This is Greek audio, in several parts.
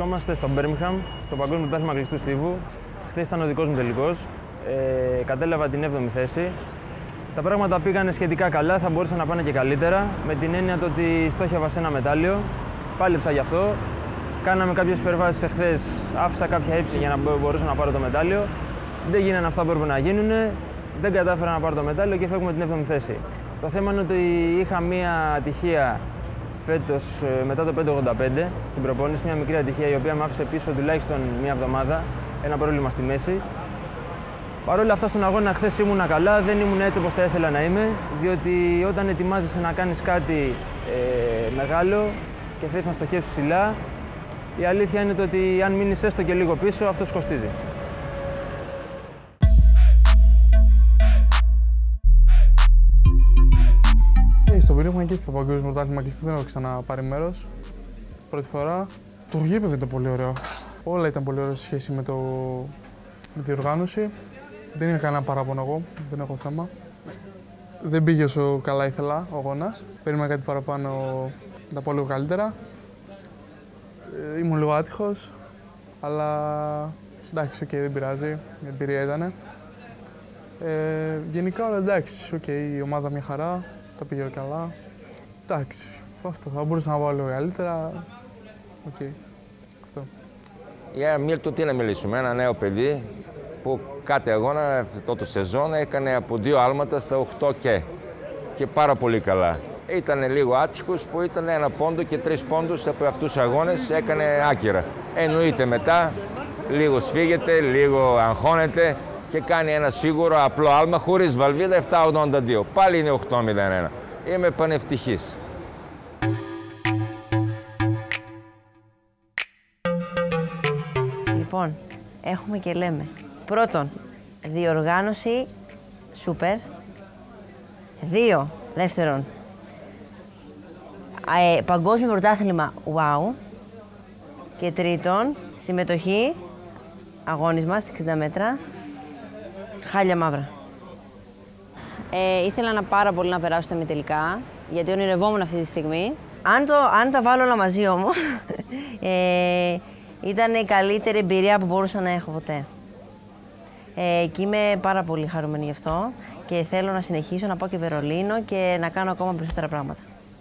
Βρισκόμαστε στο Μπέρμιγχαμ, στο Παγκόσμιο Πρωτάθλημα Κλειστού Στίβου. Χθες ήταν ο δικός μου τελικός. Κατέλαβα την 7η θέση. Τα πράγματα πήγανε σχετικά καλά, θα μπορούσαν να πάνε και καλύτερα. Με την έννοια το ότι στόχευα σε ένα μετάλλιο. Πάλεψα γι' αυτό. Κάναμε κάποιες υπερβάσεις εχθές. Άφησα κάποια ύψη για να μπορούσα να πάρω το μετάλλιο. Δεν γίνανε αυτά που έπρεπε να γίνουν. Δεν κατάφερα να πάρω το μετάλλιο και φεύγουμε την 7η θέση. Το θέμα είναι ότι είχα μία ατυχία φέτος μετά το 5.85 στην προπόνηση, μια μικρή ατυχία η οποία με άφησε πίσω τουλάχιστον μία εβδομάδα, ένα πρόβλημα στη μέση. Παρ' όλα αυτά στον αγώνα χθες ήμουνα καλά, δεν ήμουν έτσι όπως θα ήθελα να είμαι, διότι όταν ετοιμάζεσαι να κάνεις κάτι μεγάλο και θες να στοχεύσεις ψηλά, η αλήθεια είναι το ότι αν μείνεις έστω και λίγο πίσω, αυτό κοστίζει. Στο Μπέρμιγχαμ και στο Παγκόσμιο Πρωτάθλημα Κλειστού δεν έχω ξαναπάρει μέρος. Πρώτη φορά. Το γήπεδο ήταν πολύ ωραίο. Όλα ήταν πολύ ωραία σε σχέση με την οργάνωση. Δεν είχα κανένα παράπονο εγώ, δεν έχω θέμα. Δεν πήγε όσο καλά ήθελα ο αγώνας. Περίμενα κάτι παραπάνω να τα πω λίγο καλύτερα. Ήμουν λίγο άτυχος, αλλά εντάξει, δεν πειράζει, η εμπειρία ήταν. Γενικά όλα εντάξει, η ομάδα μια χαρά. Τα πήγε καλά. Εντάξει, αυτό θα μπορούσα να πάω λίγο καλύτερα. Αυτό. Για Μίλτο τι να μιλήσουμε, ένα νέο παιδί που κάθε αγώνα αυτό το σεζόν έκανε από 2 άλματα στα 8 και πάρα πολύ καλά. Ήταν λίγο άτυχος που ήταν 1 πόντο και 3 πόντους από αυτούς τους αγώνες έκανε άκυρα. Εννοείται μετά, λίγο σφίγγεται, λίγο αγχώνεται και κάνει ένα σίγουρο απλό άλμα χωρίς βαλβίδα 7.82. Πάλι είναι 8.01. Είμαι πανευτυχής. Λοιπόν, έχουμε και λέμε. Πρώτον, διοργάνωση σούπερ. 2. Δεύτερον, παγκόσμιο πρωτάθλημα wow. Και τρίτον, συμμετοχή, αγώνισμα στα 60 μέτρα. Χάλια μαύρα. Ήθελα πάρα πολύ να περάσω τα ημιτελικά, γιατί ονειρευόμουν αυτή τη στιγμή. Αν τα βάλω όλα μαζί όμως, ήταν η καλύτερη εμπειρία που μπορούσα να έχω ποτέ. Και είμαι πάρα πολύ χαρούμενη γι' αυτό και θέλω να συνεχίσω να πάω και Βερολίνο και να κάνω ακόμα περισσότερα πράγματα.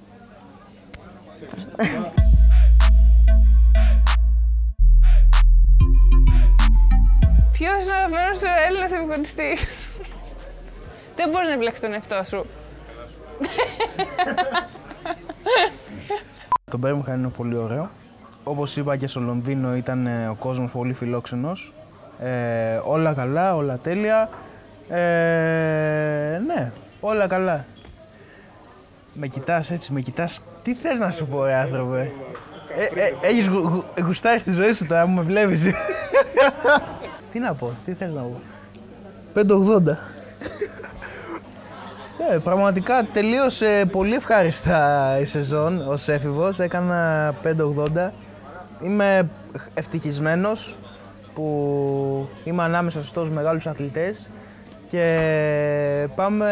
Ποιος είναι ο αγαπημένος σου Έλληνας εμφανιστής? Δεν μπορείς να επιλέξεις τον εαυτό σου. Το Μπέρμιγχαμ είναι πολύ ωραίο. Όπως είπα και στο Λονδίνο ήταν ο κόσμος πολύ φιλόξενος. Όλα καλά, όλα τέλεια. Ναι, όλα καλά. Με κοιτάς έτσι, με κοιτάς. Τι θες να σου πω, άνθρωπε? Έχεις γουστάρει στη ζωή σου τώρα, με βλέπεις. Τι να πω, τι θες να πω? 5.80. Ναι, πραγματικά τελείωσε πολύ ευχάριστα η σεζόν ως έφηβος. Έκανα 5.80. Είμαι ευτυχισμένος που είμαι ανάμεσα στους τόσους μεγάλους αθλητές και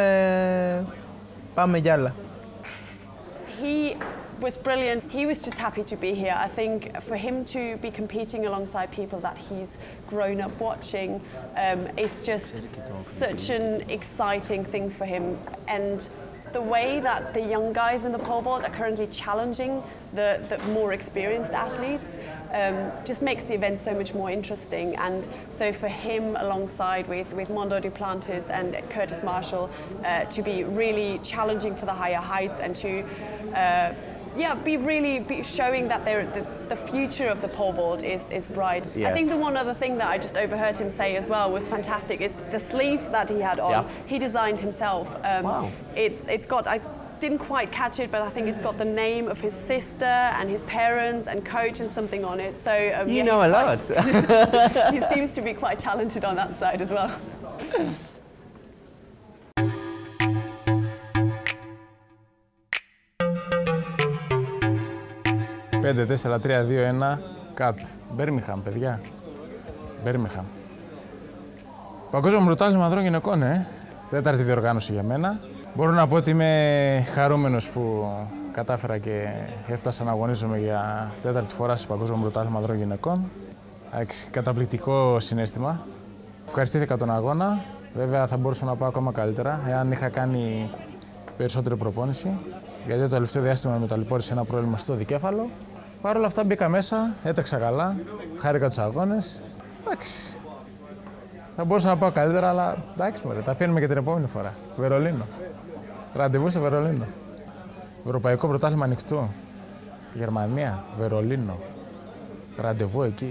πάμε για άλλα. He was brilliant. He was just happy to be here. I think for him to be competing alongside people that he's grown up watching is just such an exciting thing for him. And the way that the young guys in the pole vault are currently challenging the more experienced athletes just makes the event so much more interesting. And so for him, alongside with Mondo Duplantis and Curtis Marshall, to be really challenging for the higher heights and to be showing that the future of the pole vault is bright. Yes. I think the one other thing that I just overheard him say as well was fantastic is the sleeve that he had on. Yeah. He designed himself. Wow. It's got, I didn't quite catch it, but I think it's got the name of his sister and his parents and coach and something on it. So you know a lot. He seems to be quite talented on that side as well. 5, 4, 3, 2, 1, κατ. Μπέρμιγχαμ, παιδιά. Μπέρμιγχαμ. Παγκόσμιο πρωτάθλημα ανδρών γυναικών, 4η διοργάνωση για μένα. Μπορώ να πω ότι είμαι χαρούμενος που κατάφερα και έφτασα να αγωνίζομαι για 4η φορά στο Παγκόσμιο Πρωτάθλημα Ανδρών Γυναικών. Καταπληκτικό συναίσθημα. Ευχαριστήθηκα τον αγώνα. Βέβαια θα μπορούσα να πάω ακόμα καλύτερα εάν είχα κάνει περισσότερη προπόνηση. Γιατί το τελευταίο διάστημα με ταλαιπώρησε ένα πρόβλημα στο δικέφαλο. Παρ' όλα αυτά μπήκα μέσα, έτρεξα καλά, χάρηκα τους αγώνες. Εντάξει. Θα μπορούσα να πάω καλύτερα, αλλά εντάξει μωρέ, τα αφήνουμε και την επόμενη φορά. Βερολίνο. Ραντεβού στο Βερολίνο. Ευρωπαϊκό Πρωτάθλημα Ανοιχτού. Γερμανία, Βερολίνο. Ραντεβού εκεί.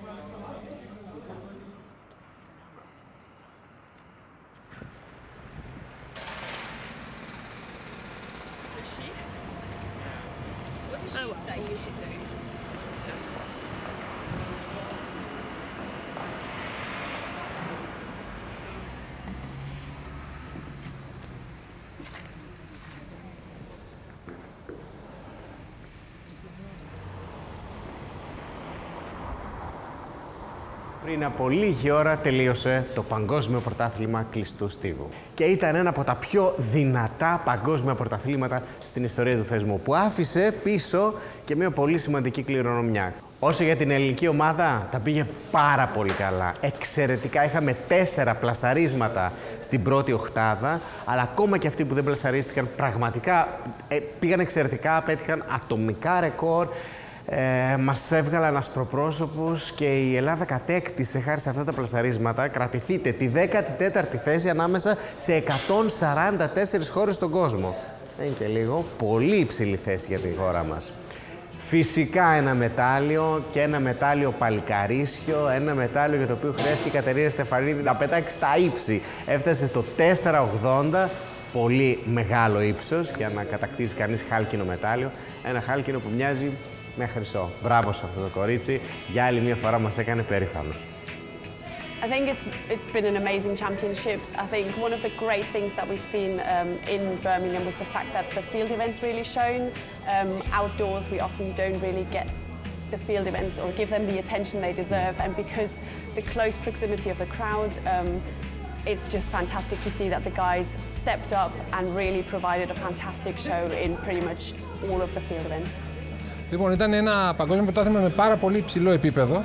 Πριν από λίγη ώρα τελείωσε το Παγκόσμιο Πρωτάθλημα Κλειστού Στίβου. Και ήταν ένα από τα πιο δυνατά παγκόσμια πρωταθλήματα στην ιστορία του θεσμού, που άφησε πίσω και μια πολύ σημαντική κληρονομιά. Όσο για την ελληνική ομάδα, τα πήγε πάρα πολύ καλά. Εξαιρετικά, είχαμε 4 πλασαρίσματα στην πρώτη οκτάδα, αλλά ακόμα και αυτοί που δεν πλασαρίστηκαν πραγματικά πήγαν εξαιρετικά, πέτυχαν ατομικά ρεκόρ. Μας έβγαλαν ασπροπρόσωπους και η Ελλάδα κατέκτησε χάρη σε αυτά τα πλασαρίσματα, κρατηθείτε, τη 14η θέση ανάμεσα σε 144 χώρες στον κόσμο. Δεν είναι και λίγο, πολύ υψηλή θέση για τη χώρα μας. Φυσικά ένα μετάλλιο και ένα μετάλλιο παλικαρίσιο, ένα μετάλλιο για το οποίο χρειάστηκε η Κατερίνα Στεφανίδη να πετάξει στα ύψη. Έφτασε στο 4,80, πολύ μεγάλο ύψος για να κατακτήσει κανείς χάλκινο μετάλλιο. Ένα χάλκινο που μοιάζει με χρυσό. Μπράβο σε αυτό το κορίτσι. Για άλλη μια φορά μας έκανε περήφανος. I think it's been an amazing championships. I think one of the great things that we've seen in Birmingham was the fact that the field events really shone. Outdoors, we often don't really get the field events or give them the attention they deserve. And because the close proximity of the crowd, it's just fantastic to see that the guys stepped up and really provided a fantastic show in pretty much all of the field events. Λοιπόν, ήταν ένα παγκόσμιο πρωτάθλημα με πάρα πολύ υψηλό επίπεδο,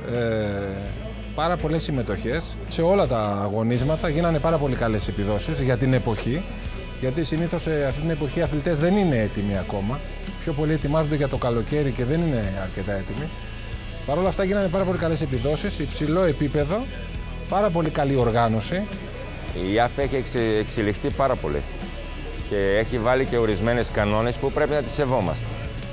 πάρα πολλές συμμετοχές. Σε όλα τα αγωνίσματα γίνανε πάρα πολύ καλές επιδόσεις για την εποχή, γιατί συνήθως σε αυτή την εποχή οι αθλητές δεν είναι έτοιμοι ακόμα. Πιο πολλοί ετοιμάζονται για το καλοκαίρι και δεν είναι αρκετά έτοιμοι. Παρ' όλα αυτά γίνανε πάρα πολύ καλές επιδόσεις, υψηλό επίπεδο, πάρα πολύ καλή οργάνωση. Η ΙΑΦ έχει εξελιχθεί πάρα πολύ και έχει βάλει και ορισμένες κανόνες που πρέπει να τις σεβόμαστε.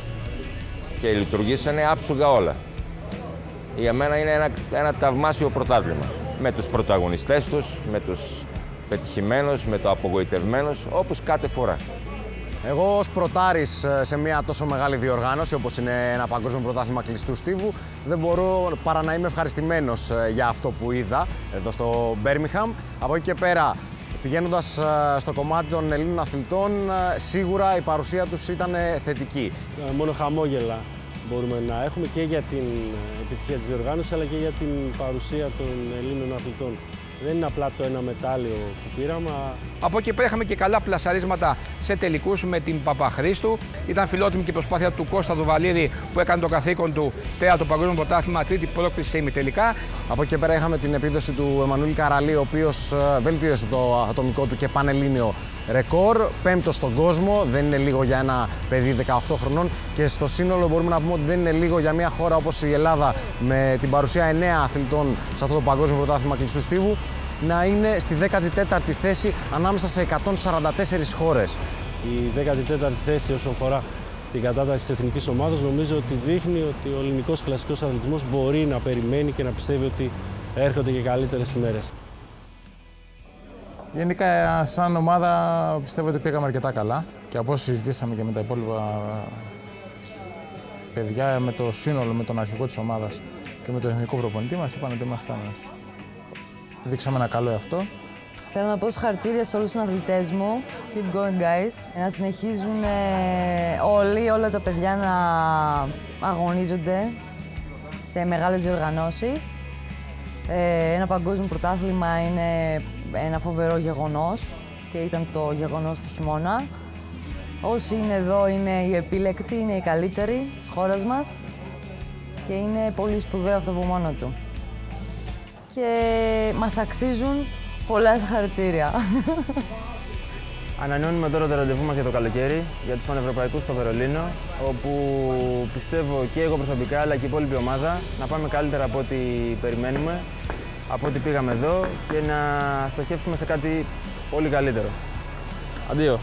Και λειτουργήσανε άψογα όλα. Για μένα είναι ένα ταυμάσιο πρωτάθλημα. Με τους πρωταγωνιστές τους, με τους πετυχημένους, με το απογοητευμένους, όπως κάθε φορά. Εγώ ως πρωτάρης σε μια τόσο μεγάλη διοργάνωση όπως είναι ένα παγκόσμιο πρωτάθλημα κλειστού στίβου δεν μπορώ παρά να είμαι ευχαριστημένος για αυτό που είδα εδώ στο Μπέρμιγχαμ. Από εκεί και πέρα, πηγαίνοντας στο κομμάτι των Ελλήνων αθλητών, σίγουρα η παρουσία τους ήταν θετική. Μόνο χαμόγελα μπορούμε να έχουμε και για την επιτυχία της διοργάνωσης, αλλά και για την παρουσία των Ελλήνων αθλητών. Δεν είναι απλά το ένα μετάλλιο που πήραμε. Από εκεί πέρα είχαμε και καλά πλασαρίσματα σε τελικούς με την Παπαχρήστου. Ήταν φιλότιμη και η προσπάθεια του Κώστα Δουβαλίδη που έκανε το καθήκον του τέταρτο παγκόσμιο πρωτάθλημα, τρίτη πρόκριση σε ημιτελικά. Από εκεί πέρα είχαμε την επίδοση του Εμμανουήλ Καραλή, ο οποίος βελτίωσε το ατομικό του και πανελλήνιο ρεκόρ. 5ο στον κόσμο, δεν είναι λίγο για ένα παιδί 18 χρονών και στο σύνολο μπορούμε να πούμε ότι δεν είναι λίγο για μια χώρα όπως η Ελλάδα με την παρουσία 9 αθλητών σε αυτό το παγκόσμιο πρωτάθλημα κλειστού στίβου να είναι στη 14η θέση ανάμεσα σε 144 χώρες. Η 14η θέση όσον αφορά την κατάταξη της εθνικής ομάδας νομίζω ότι δείχνει ότι ο ελληνικός κλασικός αθλητισμός μπορεί να περιμένει και να πιστεύει ότι έρχονται και καλύτερες ημέρες. Γενικά, σαν ομάδα, πιστεύω ότι πήγαμε αρκετά καλά και από όσο συζητήσαμε και με τα υπόλοιπα παιδιά, με το σύνολο, με τον αρχηγό της ομάδας και με τον εθνικό προπονητή μας, είπαν ότι ήμασταν. Δείξαμε ένα καλό εαυτό. Θέλω να πω συγχαρητήρια σε όλους τους αθλητές μου. Keep going, guys. Να συνεχίζουν όλα τα παιδιά να αγωνίζονται σε μεγάλες διοργανώσεις. Ένα παγκόσμιο πρωτάθλημα είναι ένα φοβερό γεγονός και ήταν το γεγονός του χειμώνα. Όσοι είναι εδώ είναι οι επίλεκτοι, είναι οι καλύτεροι της χώρας μας και είναι πολύ σπουδαίο αυτό από μόνο του. Και μας αξίζουν πολλά συγχαρητήρια. Ανανεώνουμε τώρα το ραντεβού μας για το καλοκαίρι, για τους πανευρωπαϊκούς στο Βερολίνο, όπου πιστεύω και εγώ προσωπικά αλλά και η υπόλοιπη ομάδα να πάμε καλύτερα από ό,τι περιμένουμε, από ό,τι πήγαμε εδώ και να στοχεύσουμε σε κάτι πολύ καλύτερο. Αντίο!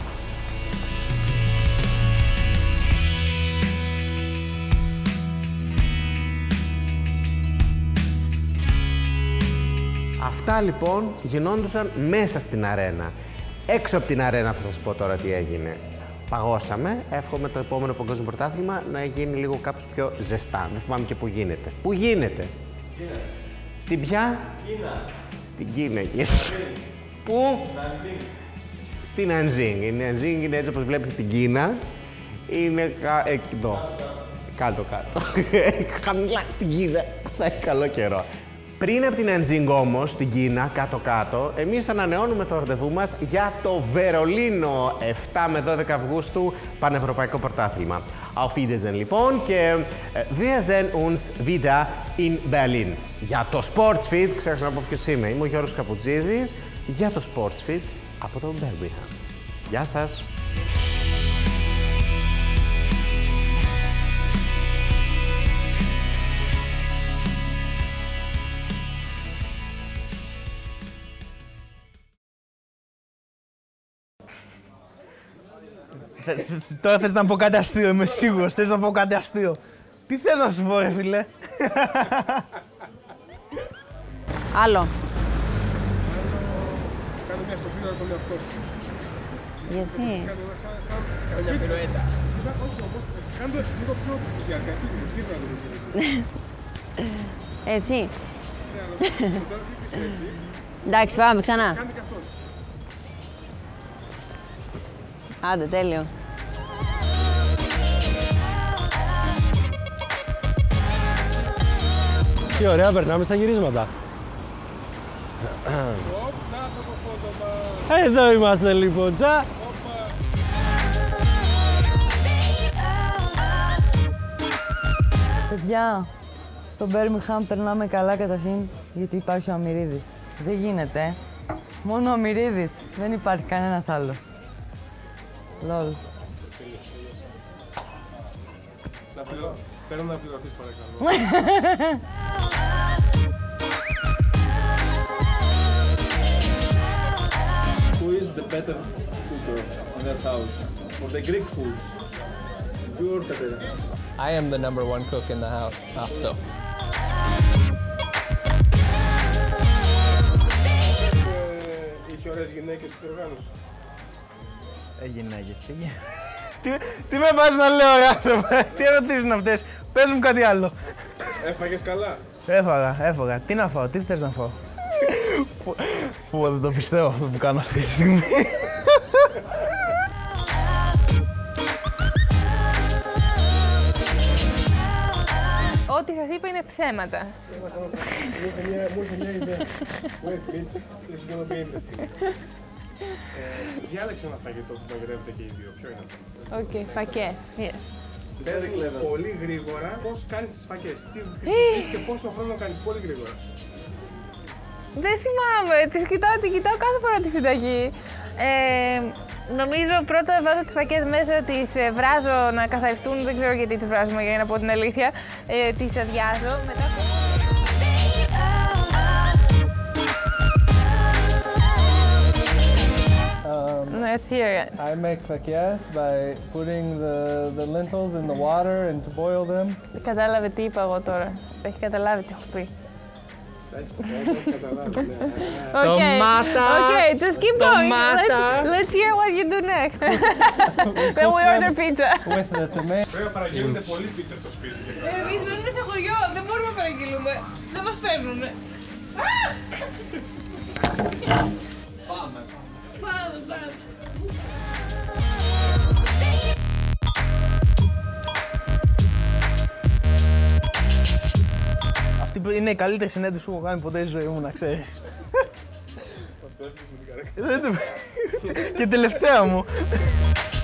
Αυτά λοιπόν γινόντουσαν μέσα στην αρένα. Έξω από την αρένα θα σας πω τώρα τι έγινε. Παγώσαμε, εύχομαι το επόμενο παγκόσμιο πρωτάθλημα να γίνει λίγο κάπως πιο ζεστά. Δεν θυμάμαι και πού γίνεται. Πού γίνεται? Κίνα. Στην ποια? Κίνα. Στην Κίνα. Πού? Στην Νανζίνγκ. Η Νανζίνγκ είναι έτσι όπως βλέπετε την Κίνα. Είναι εδώ. Κάτω-κάτω. Χαμηλά στην Κίνα. Θα έχει καλό καιρό. Πριν από την Νανζίνγκ όμως, στην Κίνα, κάτω-κάτω, εμείς ανανεώνουμε το ραντεβού μας για το Βερολίνο, 7 με 12 Αυγούστου, Πανευρωπαϊκό Πρωτάθλημα. Auf Wiedersehen λοιπόν και wir sehen uns wieder in Berlin. Για το Sportsfit, ξέχασα να πω ποιος είμαι, είμαι ο Γιώργος Καπουτζίδης, για το Sportsfit από το Birmingham. Γεια σας! Τώρα θες να πω κάτι αστείο, είμαι σίγουρος. Θες να πω κάτι αστείο. Τι θες να σου πω, ρε φίλε? Άλλο. Κάνε μια στοφή να τον εαυτό σου. Γιατί? Κάνε μια πυροέτα. Κάνε το λίγο πιο διάρκεια. Έτσι. Εντάξει, πάμε ξανά. Κάνε και αυτός. Άντε, τέλειο. Τι ωραία, περνάμε στα γυρίσματα. Εδώ είμαστε λοιπόν, τσα! Παιδιά, στο Birmingham περνάμε καλά καταρχήν γιατί υπάρχει ο Αμυρίδης. Δεν γίνεται. Μόνο ο Αμυρίδης. Δεν υπάρχει κανένας άλλος. Λολ. Παίρνω να πληρωθείς παρακαλώ. Who is the better cooker in their house? For the Greek foods? You or Katerina? I am the number one cook in the house, αυτό. Είχε ωραίες γυναίκες στην οργάνωση. Γυναίκες, τι με πας να λέω, ρε άνθρωπε, τι ερωτήσεις είναι αυτές, πες μου κάτι άλλο. Έφαγες καλά? Έφαγα. Τι να φάω, τι θες να φάω? Πω, δεν το πιστεύω αυτό που κάνω αυτή τη στιγμή. Ό,τι σας είπα είναι ψέματα. Μου είχε μια ιδέα. Wait, Mitch, it's gonna be interesting. Διάλεξε ένα φαγητό που μαγειρεύετε και οι δύο. Ποιο είναι αυτό? Οκ, φακές. Yes. Πες πολύ γρήγορα πώς κάνεις τις φακές. Τι χρησιμοποιείς και πόσο χρόνο κάνεις πολύ γρήγορα. Δεν θυμάμαι. Την κοιτάω κάθε φορά τη συνταγή. Νομίζω πρώτα βάζω τις φακές μέσα, τις βράζω να καθαριστούν. Δεν ξέρω γιατί τις βράζουμε, για να πω την αλήθεια. Τις αδειάζω. Μετά... Let's hear it. I make fakias by putting the lentils in the water and to boil them. Δεν κατάλαβε τι είπα εγώ τώρα. Έχει καταλάβει τι έχω πει. Okay, just keep going. Let's hear what you do next. Then we order pizza. With the tomato. Βέβαια παραγγείλετε πολύ πίτσα στο σπίτι. Εμείς μένουμε σε χωριό, δεν μπορούμε να παραγγείλουμε. Δεν μας φέρνουνε. Πάμε. Αυτή είναι η καλύτερη συνέντευξη που έχω κάνει ποτέ στη ζωή μου, να ξέρεις. Και τελευταία μου.